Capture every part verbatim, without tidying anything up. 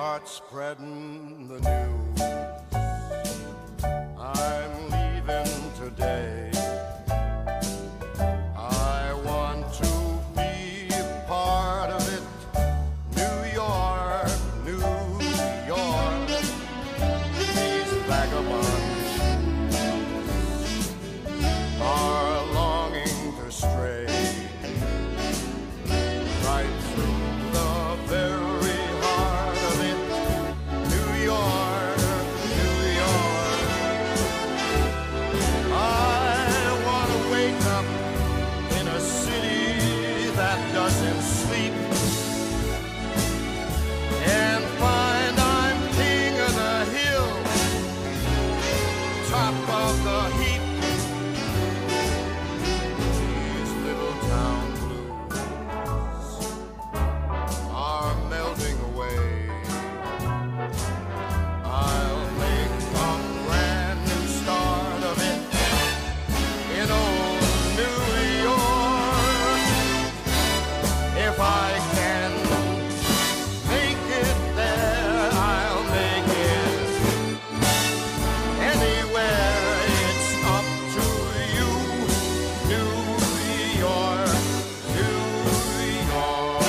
start spreading the news. I'm leaving today. I want to be a part of it. New York, New York. These vagabonds are longing to stray right through the very heart of it. New York, New York. I want to wake up in a city that doesn't sleep and find I'm king of the hill, top of the heap. These little town blues are melting away. I'll make a brand new start of it in old New York. If I can make it there, I'll make it anywhere. It's up to you, New York, New York.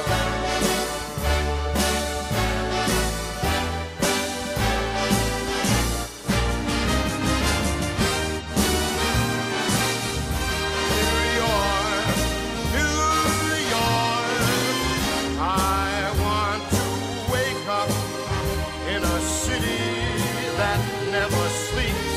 New York, New York. I want to wake up in a city that never sleeps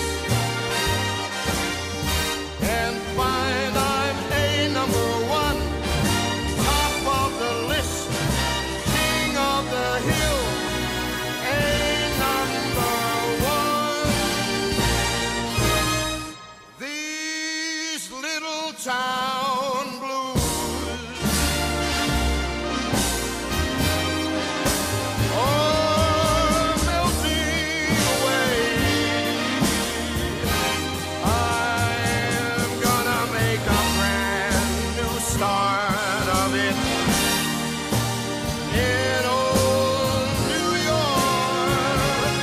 and find I'm a number one, top of the list, king of the hill, a number one. These little town blues are melting away. I'm gonna make a brand new start of it in old New York.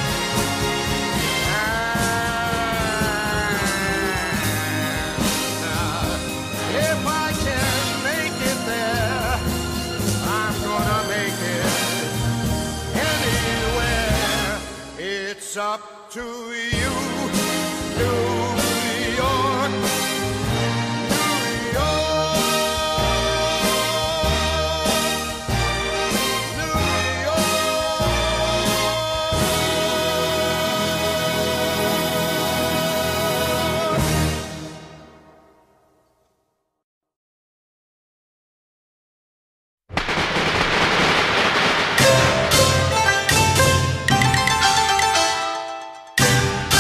And if I can make it there, I'm gonna make it anywhere. It's up to you, New York, New York, New York. Thank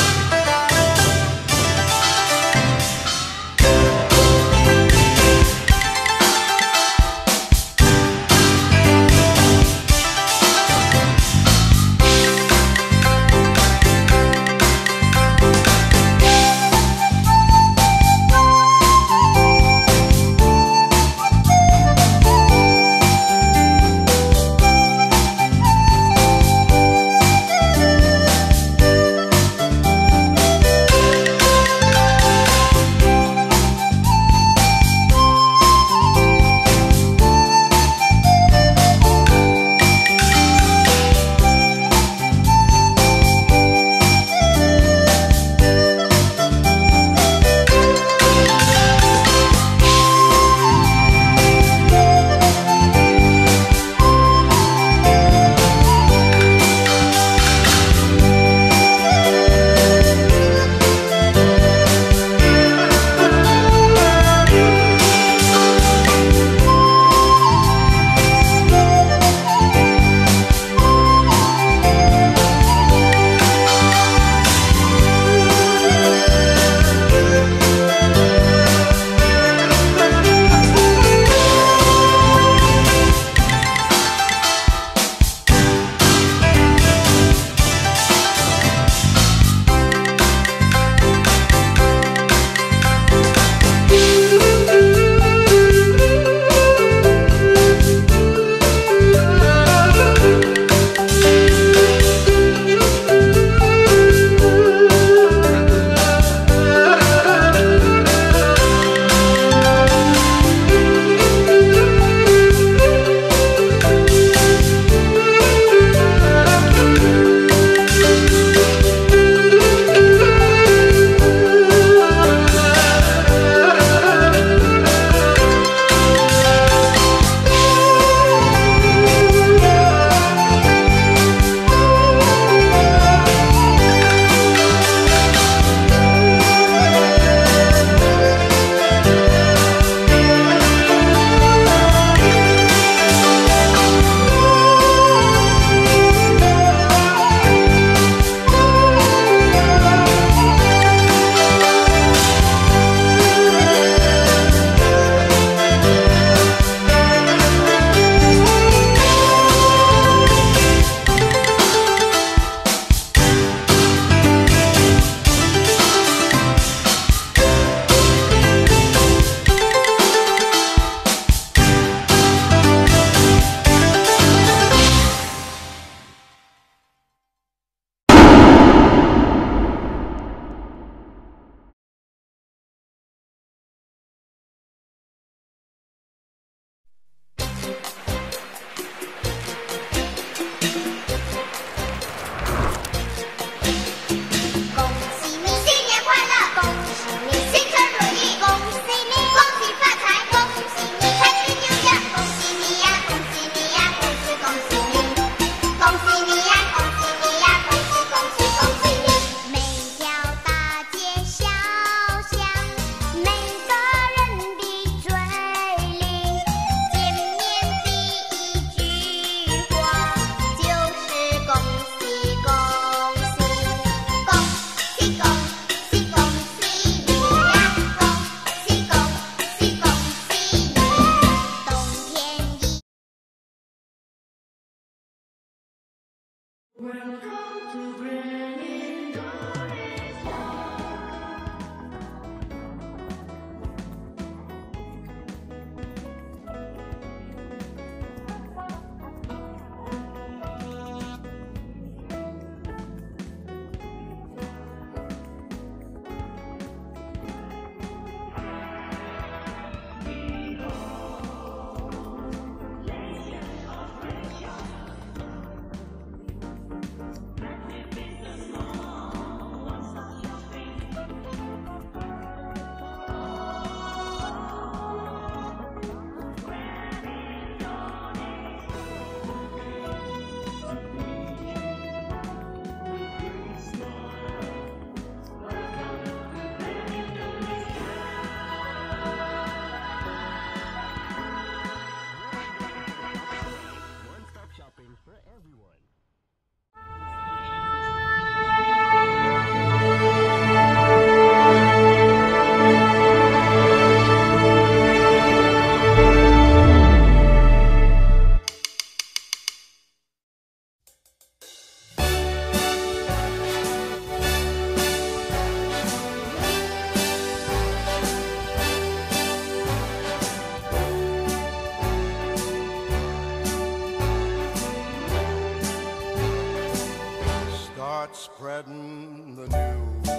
Spreading the news,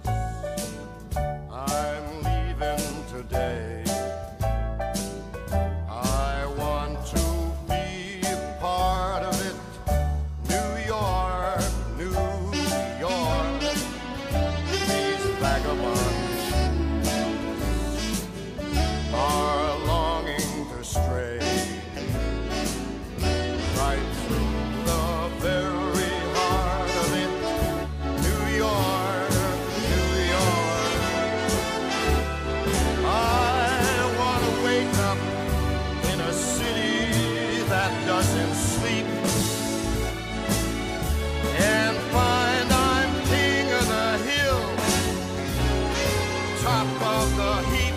I'm leaving today. I want to be a part of it. New York, New York, these vagabonds are longing to stray right through the very doesn't sleep and find I'm king of the hill, top of the heap.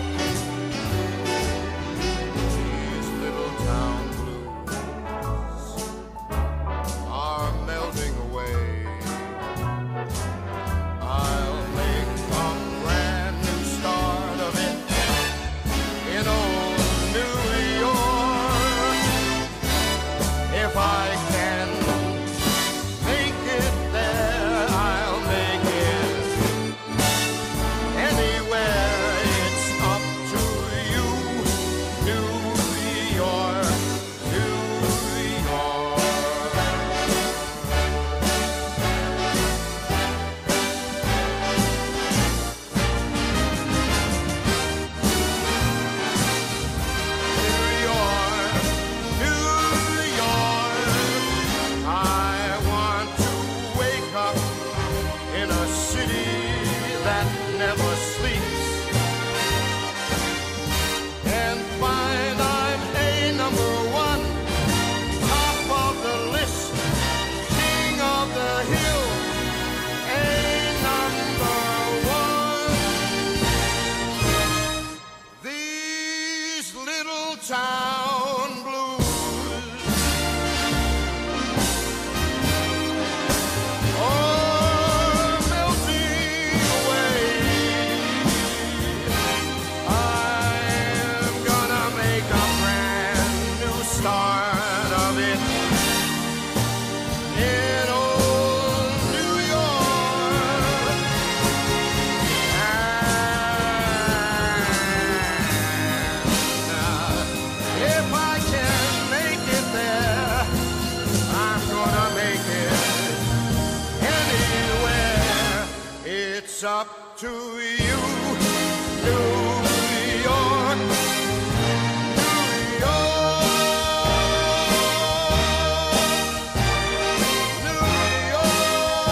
These little town blues are melting away. I'll make a brand new start of it in old New York. If I can make it there, I'll make it anywhere. It's up to you, New York, New York. New York, New York. I want to wake up in a city that never sleeps and find I'm a number one, top of the list, king of the hill, a number one. These little town blues are melting away. I'm gonna make a brand new start of it in old New York. And if I can make it there, I'm gonna make it anywhere. It's up to you, New York, New York, New York.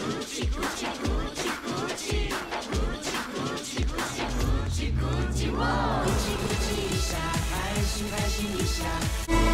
一下，开心开心一下。